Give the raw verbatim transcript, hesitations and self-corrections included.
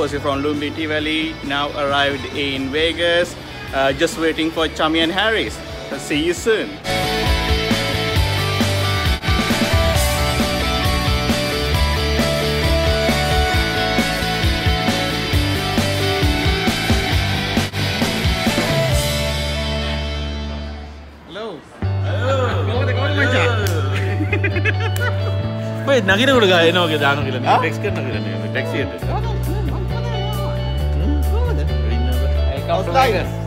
Jose from Lumbini Valley, now arrived in Vegas. Uh, just waiting for Chami and Harris. See you soon. Hello. Wait, nagina ko lagay no kita ano kila ni text kan nagina ni text itu. Hey, come to Vegas.